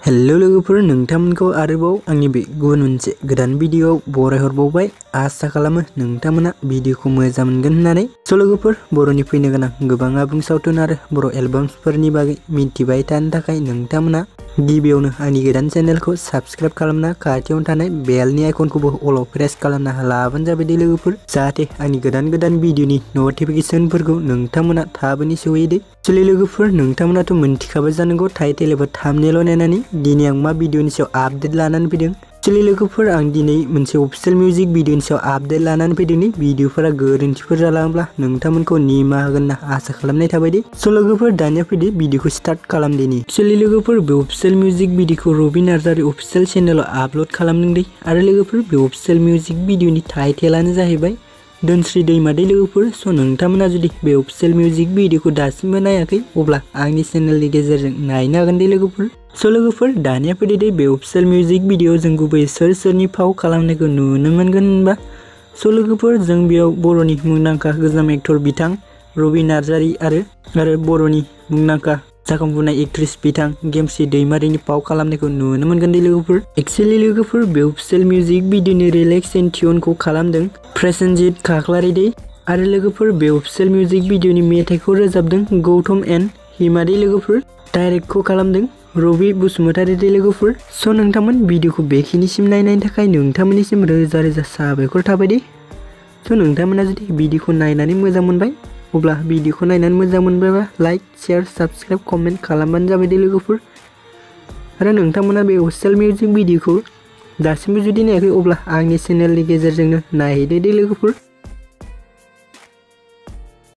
Hello लोगोफोर, नोंथांमोनखौ आरोबाव आंनि बे गुबुन मोनसे गोदान भिडियोआव बरायहरबावबाय। आसा खालामो नोंथांमोना भिडियोखौ मोजां मोनगोन होननानै। लोगोफोर, बर'नि फैनो गोनां गोबां आबुं सावथुन आरो बर' एलबामफोरनि बागै मिथिबाय थानो थाखाय नोंथांमोना गिबियावनो आंनि गोदान चेनेलखौ साबस्क्राइब खालामना खाथियावनो थानाय बेलनि आइकनखौबो अलाव प्रेस खालामना लाबानो जाबाय दे लोगोफोर, जाहाथे आंनि गोदान भिडियोनि नटिफिकेशनफोरखौ नोंथांमोना थाबैनो सहैयो दे। लोगोफोर, नोंथांमोनाथ' मोनथिखाबाय जानांगौ टाइटेल एबा थाम्बनेल नायनानै दिनै आं मा भिडियोनि सायाव आपडेट लानानै फैदों। लोगोफोर, आं दिनै मोनसे अफिशियेल मिउजिक भिडियोनि सायाव आपडेट लानानै फैदों। भिडियोफोरा गोरोन्थिफोर जालांब्ला नोंथांमोनखौ निमाहा होगोन होनना आसा खालामनाय थाबाय दे। लोगोफोर, दानिया फैदो भिडियोखौ स्टार्ट खालामदिनि। लोगोफोर, बे अफिशियेल मिउजिक भिडियोखौ रबि नार्जारी अफिशियेल चेनेलाव आपल'ड खालामदों दे। आरो लोगोफोर, बे अफिशियेल मिउजिक भिडियोनि टाइटेलानो जाहैबाय DWNSRI DWIMA दे लोगोफोर। नोंथांमोना जुदि बे अफिशियेल मिउजिक भिडियोखौ दासिमबो नायाखै अब्ला आंनि चेनेलनि गेजेरजों नायनो हागोन दे लोगोफोर। लोगोफोर, दानिया फैदो दे बे अफिशियेल मिउजिक भिडियोआव जों गुबैयै सोरनि फाव खालामनायखौ नुनो मोनगोन होनबा। लोगोफोर, जों बेयाव बर'नि मुंदांखा गोजाम एक्टर बिथां रबि नार्जारी आरो बर'नि मुंदांखा जाखांफुनाय एक्ट्रेस बिथां गेमस्रि दैमारिनि फाव खालामनायखौ नुनो मोनगोन दे लोगोफोर। एक्चुअली लोगोफोर, बे अफिशियेल मिउजिक भिडियोनि रिलेक्स एन्ड टिउनखौ खालामदों प्रसेनजित काकलारी दे। आरो लोगोफोर, बे अफिशियेल मिउजिक भिडियोनि मेथाइखौ रोजाबदों गौतम एन्ड हिमा दे लोगोफोर। डाइरेक्टखौ खालामदों रबि बसुमतारी दे लोगोफोर। नोंथांमोन भिडियोखौ बेखिनिसिम नायनायनि थाखाय नोंथांमोननिसिम रोजा रोजा साबायखर थाबाय दे। नोंथांमोना जुदि भिडियोखौ नायनानै मोजां मोनबाय अब्ला भिडियोखौ नायनानै मोजां मोनबायबा लाइक, शेयार, साबस्क्राइब, कमेन्ट खालामबानो जाबाय दे लोगोफोर। आरो नोंथांमोना बे अफिशियेल मिउजिक भिडियोखौ दासिमबो जुदि नायाखै अब्ला आंनि चेनेलनि गेजेरजोंनो नायहैदो दे लोगोफोर।